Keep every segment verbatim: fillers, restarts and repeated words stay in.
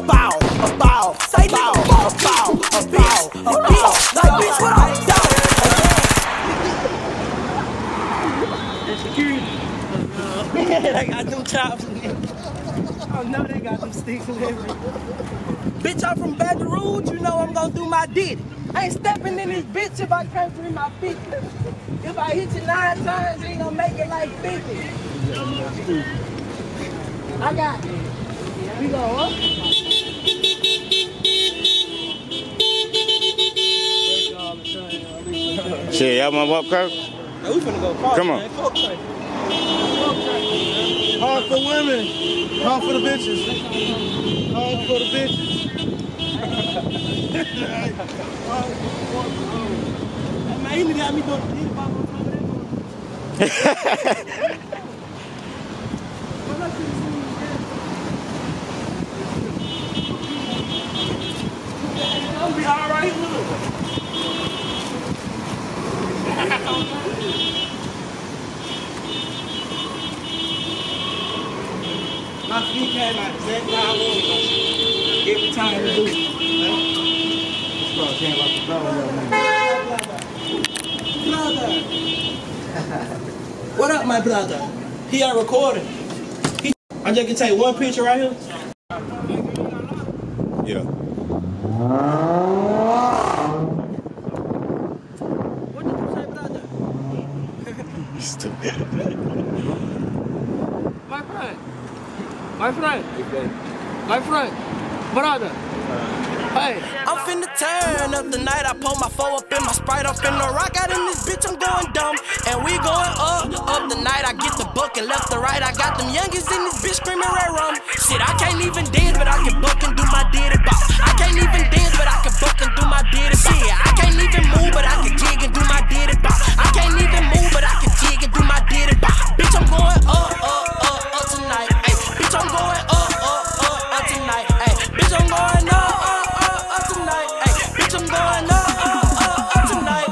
bow, a bow, say bow, a bow, a bow, a bow. Like bitch, what I'm down. Security. They got them chops in there. Oh no, they got them sticks and everything. Bitch, I'm from Baton Rouge, you know I'm gonna do my Diddy. I ain't stepping in this bitch if I can't free my feet. If I hit you nine times, you ain't gonna make it like fifty. I got it. We go up. Shit, y'all wanna walk across? Hey, we finna go party, come on. Man. Fuck train. Hard for women, hard for the bitches. Hard for the bitches. Man, he got me doing Diddy Bop on top of that. I'll be all right, look. My feet came out exactly how I wanted my shit. Every time we do it. Came out the door, Brother. What up, my brother? He ain't recording. He, I just can take one picture right here. Yeah. What did you say, brother? Stupid. My friend. My friend. My friend. Brother. Hey. I'm finna turn up the night. I pull my four up in my Sprite. I'm finna rock out in this bitch. I'm going dumb. And we going up, up the night. I get the book and left to right. I got them youngins in this bitch screaming red rum. Shit, I can't even dance, but I can buck and do my Diddy Bop. I can't even dance, but I can buck and do my Diddy Bop. Shit, I can't even move, but I can jig and do my Diddy Bop. I can't even move, but I can jig and do my Diddy Bop. Bitch, I'm going up, up, up, up tonight. Ay, bitch, I'm going up, up, up, up tonight. Ay, bitch, I'm going up, up, up, up tonight. Ay, bitch, I'm going up, up, up, up tonight.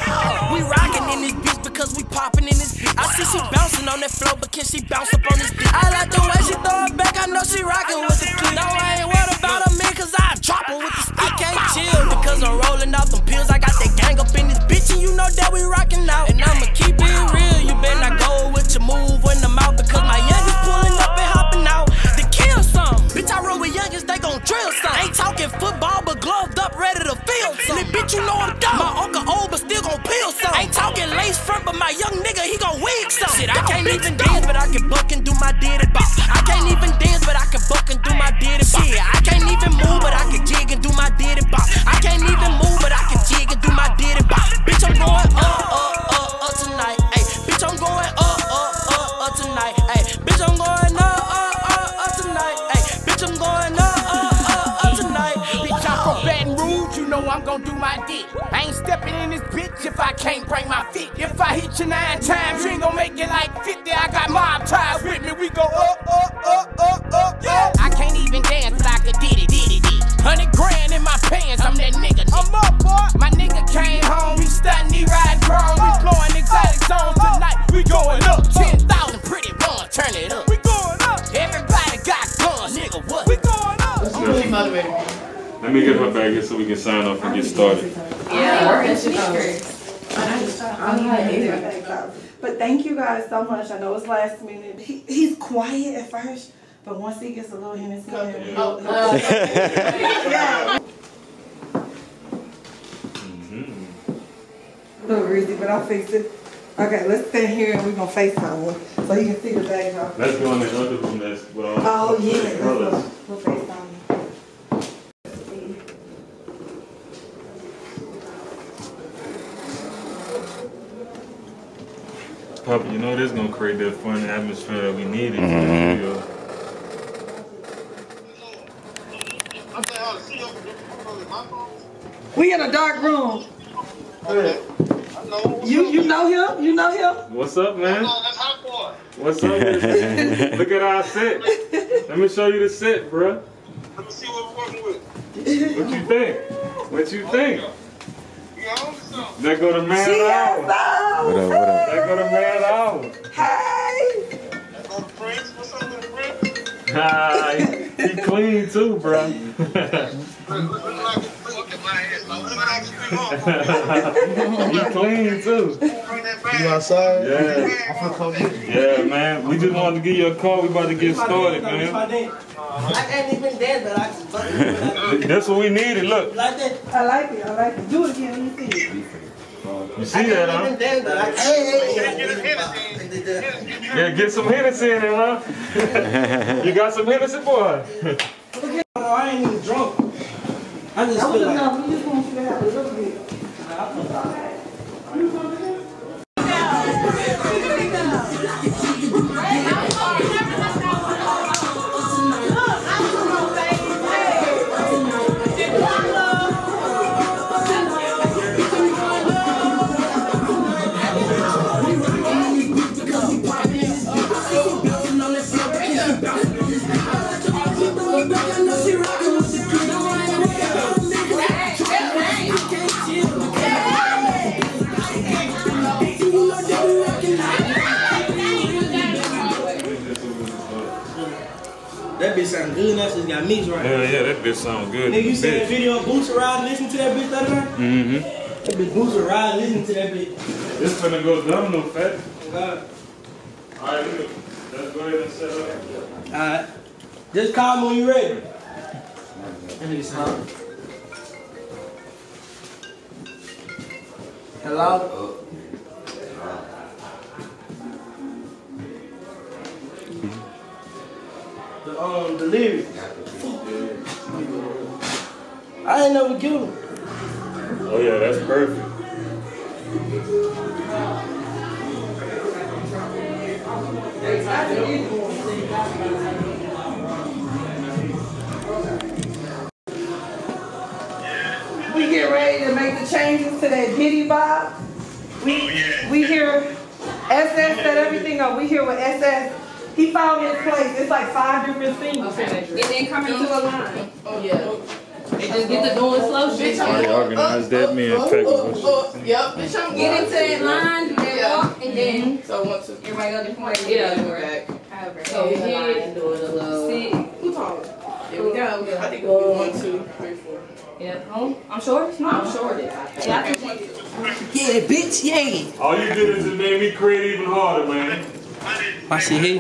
We rockin' in this bitch because we poppin' in this bitch. I see she bouncing on that floor, but can she bounce up on this bitch? I like the way she throw it back. I know she rockin' with the clip. No, I ain't worried about a man, cause I drop her with the stick. I can't chill because I'm rolling off them pills. I got that gang up in this bitch, and you know that we rockin' out. And I'ma keep it real. You better not go with your move when I'm out, because my youngest pulling up and hopping out to kill some. Bitch, I roll with youngest, they gon' drill some. Ain't talking football, but gloved up, ready to field some. And bitch, you know I'm dumb. My uncle old, but still gon' peel some. Ain't talking lace front, but my young nigga, he gon' wig some. Shit, I can't even dance, but I can buck and do my Diddy Bop. I can't even dance, but I can buck and do my Diddy Bop. Shit, I can't even move, but I can jig and do my Diddy Bop. I can't even move, but I can jig and do my Diddy Bop. Bitch, I'm going up, up, up, up tonight. Ay, bitch, I'm going up, up, up, up tonight. Ay, bitch, I'm going up, up, up, up tonight. Ay, bitch, I'm going up, up, up, up tonight. Bitch, I'm from Baton Rouge, you know I'm gon' do my dick. I ain't stepping in this bitch if I can't bring my feet. If I hit you nine times, you ain't gon' make it like fifty. I got mob ties with me, we go up, up, up, up, up, yeah. I can't even dance, but I could diddy, diddy, diddy. Hundred grand in my pants, I'm that nigga, nigga. I'm up, boy. My nigga came home, he stuntin', he riding chrome. We blowing exotic zones tonight, we going up. Ten thousand pretty ones, turn it up. We going up. Everybody got guns, nigga, what? We going up. She motivated me. Let me get her back here so we can sign off and get started. Yeah, working speakers. But thank you guys so much. I know it's last minute. He, he's quiet at first, but once he gets a little Hennessy, he'll, he'll uh, yeah. Mm-hmm. A little greasy, but I'll fix it. Okay, let's stand here and we're gonna FaceTime one so you can see the backdrop. Let's go in the other room that's with all Oh the yeah, let's brothers. go. We'll FaceTime. Papa, you know this is gonna create that fun atmosphere that we needed. Mm-hmm. We in a dark room. You you know him? You know him? What's up, man? What's up? Look at our set. Let me show you the set, bruh. Let me see what we're working with. What you think? What you think? There go the man G S hour. What up, what up? There go the man hour. Hey! There go the Prince. What's up with the Prince? Hi. He clean too, bro. Look at my head. He clean too. You outside? Yeah. I'm finna come get you. Yeah, man. We just wanted to give you a call. We about to get started, man. I ain't even dead, but I just That's what we needed. Look. like that. I like it. I like it. Do it again. Let me see it. You see that, huh? Even dead, but I Yeah, get some Hennessy in there, huh? You got some Hennessy, boy? I ain't even drunk. I just That was feel like. enough. We just want you to have a little bit. That bitch sound good. That just got me right. Yeah, yeah, that bitch sound good. Nigga, you see that video of Boosie ride, listen to that bitch the other night? Mm-hmm. That bitch Boosie ride, listen to that bitch. This finna go domino, fat. God. Alright, look. Let's go ahead and set up. Alright. Just call me when you ready. That nigga sound. Hello? The um the lyrics. I ain't never killed him. Oh yeah, that's perfect. We get ready to make the changes to that Diddy Bop. We, we hear S S set everything up. We hear with S S. He found his place. It's like five different singles. Okay. And then come into a line. Yeah. And just get the doing slow shit. Already organized that, me and Peppa. Yep. Get into that line, do that walk, and then so once everybody go different ways. Yeah, go back. So we here doing a little sit. Who talking? There we go. I think it'll be one, two, three, four. Yeah. Oh, I'm sure. No, I'm sure it is. Yeah, I think one, two. Yeah, bitch, yeah. All you did is just made me create even harder, man. I see him.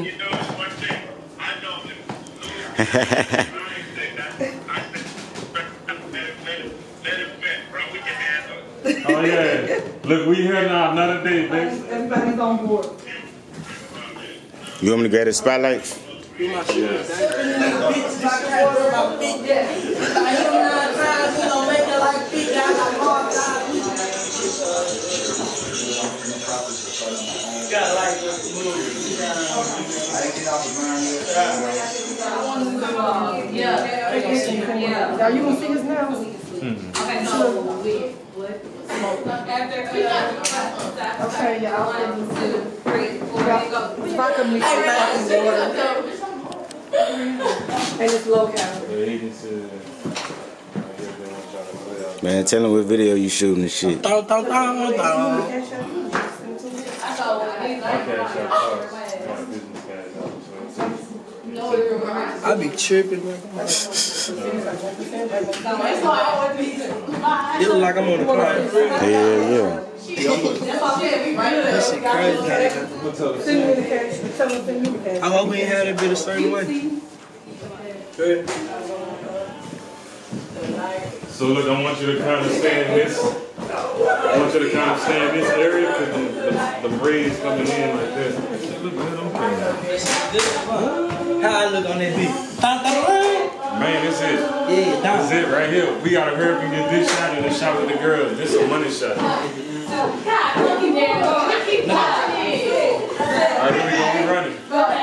Oh yeah. Look, we here now, another day, baby. Everybody's on board. You want me to grab the spotlight? Do my shit. Bitch, like water, my bitch. Yeah. Like him nine times, we gon' make it like bitch. I got more times. Got like Yeah. Yeah. Are you gonna see us now? Okay, no. Okay, y'all. One, two, three, four, and go. If I can mix it back in the water. And it's low calorie. Man, tell them what video you shooting and shit. Thong, thong, thong, thong. I be tripping. It look like I'm on the plane. Yeah, yeah. That shit crazy. Send me the cash. Tell them send me the cash. I hope he had it been a certain way. Good. So look, I want you to kind of stay in this. I want you to kind of stay in this area because the, the, the braids coming in like this. Look good, okay. How I look on that bitch? Man, this is Yeah, this is it right here. We gotta hurry up and get this shot and the shot with the girls. This is a money shot. Alright, here we go, we running.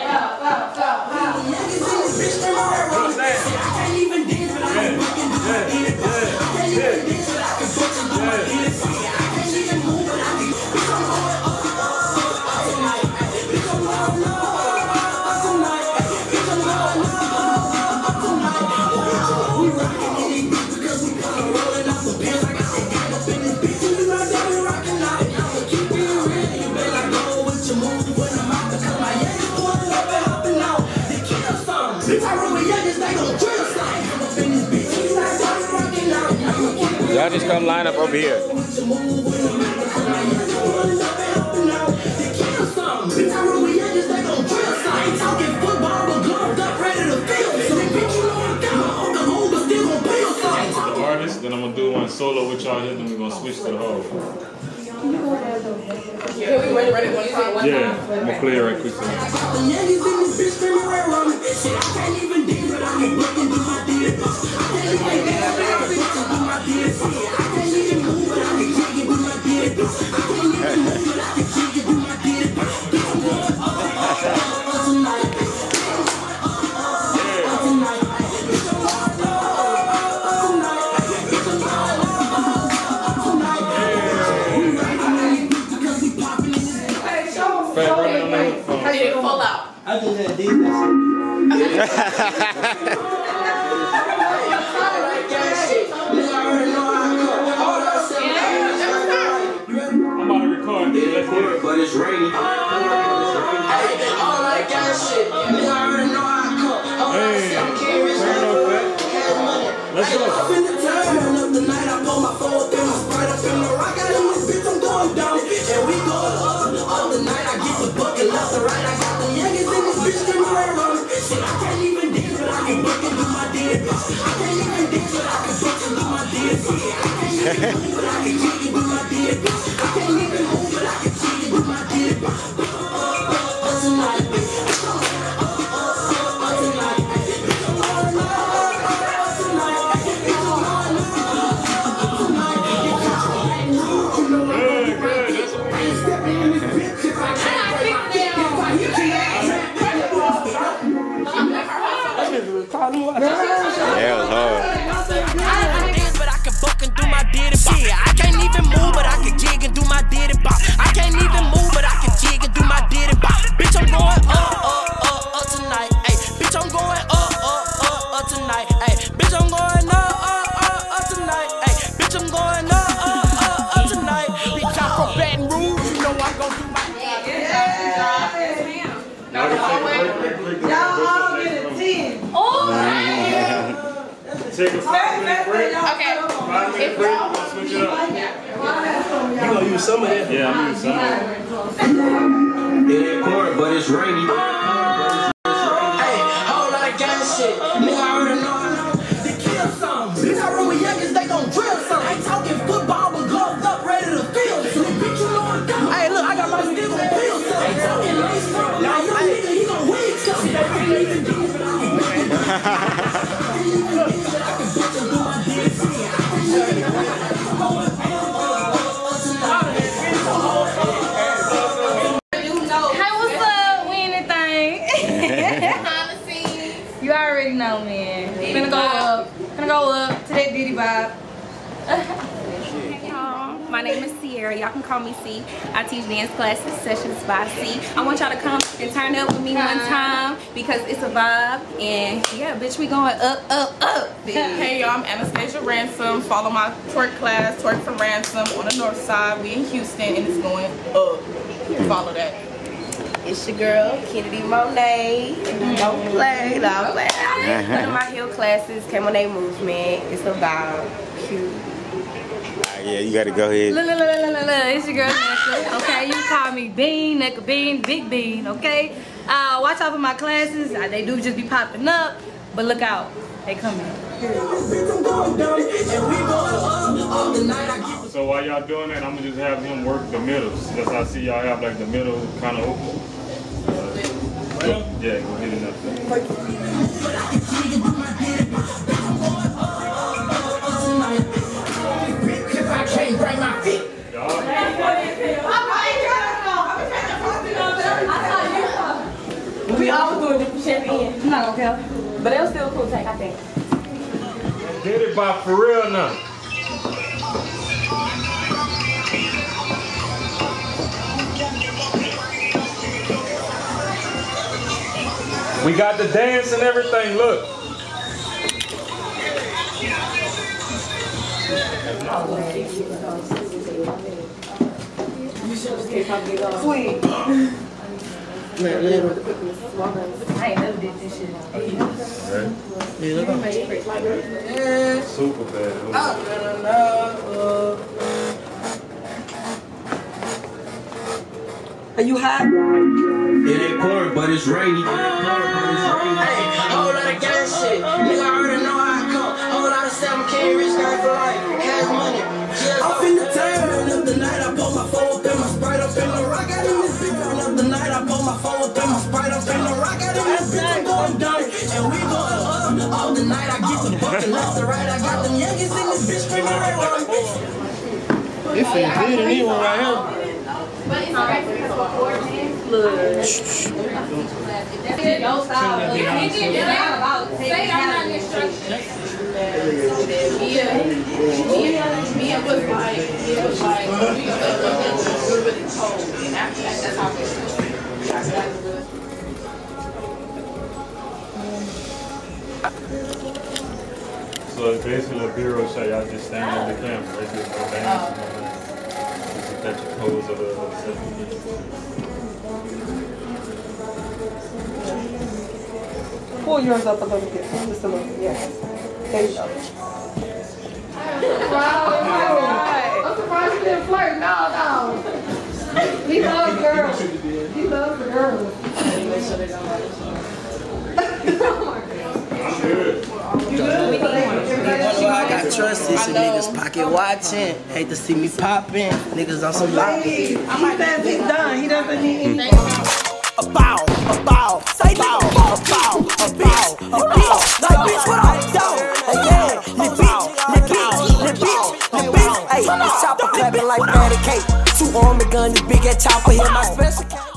What's that? Yeah, yeah, yeah, yeah. Y'all just come line up over here. Artist, then I'm gonna do one solo with y'all here, then we're gonna switch to the whole. Yeah, we ready, ready, one time, one Yeah, time. I'm gonna play it right quick. I just had these. I'm about to record this. Let's get it. But it's raining. All that gas shit. Nigga, I already know how I come. Hey, turn up, Phat. Let's go. I'm finna turn up the night. I pull my phone up in my sprite up in the rock. I in this bitch, I'm going down. And we going up all the night. I get the bucket left and right. I got the youngest in this bitch screaming right around me. Shit, I can't even dance, but I can book and do my dance. I can't even dance, but I can book and do my dance. I can't even move, but I can kick and do my dance. I can't even move, but I can kick and do my dance. Tonight, Yeah, it was hard. but I can buck and do my Diddy Bop. I can't even move, but I can jig and do my Diddy Bop. I can't even move, but I can jig and do my Diddy Bop. Bitch, I'm going up, up, up, up tonight. Ay, bitch, I'm going up, up, up, up tonight. Ay, bitch, I'm going up, up, up, up tonight. Ay, bitch, I'm going up, up, up, up tonight. Bitch, I'm from Baton Rouge, you know I'm gonna do my Y'all all get a ten. Take a five minute break. Okay. Five minute break. Let's switch it up. You gonna use some of that? Yeah, I'm using some of it. It ain't pouring, but it's rainy. Hey, whole lot of gang shit. Nigga, I already know I know. They kill some. Bitch, I roll with youngins, they gon' drill some. Ain't talking football, but gloves up, ready to field some. Bitch, you know I got. Hey, look, I got my stick on field some. Ain't talking lace front. Now, young nigga, he gon' wig some. They can't even do it, but I can make it. You already know, man. Gonna go up. Gonna go up to that Diddy Bop. Hey y'all, my name is Sierra. Y'all can call me C. I teach dance classes, sessions by C. I want y'all to come and turn up with me one time because it's a vibe. And yeah, bitch, we going up, up, up. Hey y'all, I'm Anastasia Ransom. Follow my twerk class, Twerk for Ransom on the north side. We in Houston and it's going up. Follow that. It's your girl, Kennedy Monet. Don't play, don't play. One of my heel classes, K Monet movement. It's a vibe. Cute. Yeah, you gotta go ahead. Look, look, look, look, look, look. It's your girl, Necka. Okay, you can call me Bean, Necka Bean, Big Bean, okay? Uh, watch out for my classes. Uh, they do just be popping up, but look out. They coming. So while y'all doing that, I'm gonna just have him work the middles. That's how I see y'all have like the middle kind of open. Uh, go, yeah, go ahead and up there. I can't bring my feet. We all doing different shit in. I'm not gonna care. But it was still a cool take, I think. Diddy Bop for real now. We got the dance and everything, look. Sweet. I ain't never did this shit. Right. Super bad. Are you hot? It ain't pouring, but it's rainy. It ain't pouring, but it's rainy. Hey, whole lot of gang shit. Nigga already know how I come. Whole lot of seven K rich guy for life. Cash money. I'm finna turn up the night. I pull my phone up and my Sprite up in the rock. Out in this bitch. Turn up the night. I pull my phone up and my Sprite up in the rock. Out in this bitch. I'm going dumb. And we going up all the night. I get the bucket left to right. I got them youngest in this bitch screaming right on. It feels good in here right here. But it's alright because of four minutes. Look. Don't stop. You can't get down about say I'm not instructions. Mia, Mia, Mia was like, Mia was like, we gonna look at the really cold. And after that, that's how we feel. So it's basically a bureau shot. Y'all just stand on the camera. Right there, no dance. Catch a pose of the seven minutes. Pull yours up a little bit. Just a little bit. Yeah. There you go. Wow. I'm surprised you didn't flirt. No, no. He loves girls. He loves the girls. You know I got trust in some niggas pocket watching. Hate to see me popping. Niggas on some ladies. He says he's done. He doesn't need any. A bow, a bow, say bow, a bow, a bow, a bow. Like bitch, what up, dog? Hey yeah, the bitch, the bitch, the bitch, the bitch. Hey, this chopper clapping like patty cake. Two arm and gun, this big ass chopper hit my special.